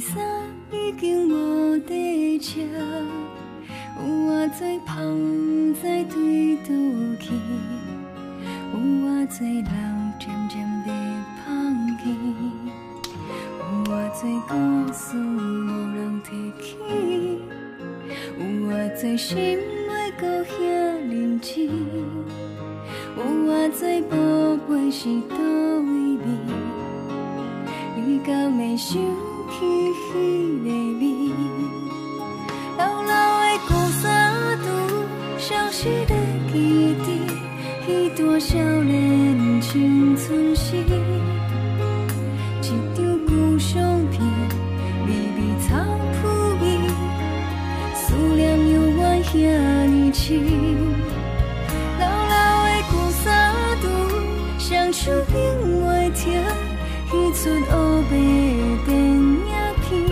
衫已经无地穿，有偌多芳不知对倒去，有偌多人渐渐地放弃，有偌多故事无人提起，有偌多心袂搁遐认真，有偌多宝贝是倒位味，你敢会想起迄个味？老老的旧衫拄消失的记忆，迄段少年青春时，一张旧相片，微微草扑味，思念犹原遐尼深。老老的旧衫拄双手永袂停，彼出黑白的电影片，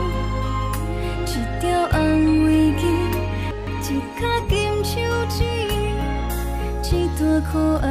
一条红围巾，一脚金手指，一段可爱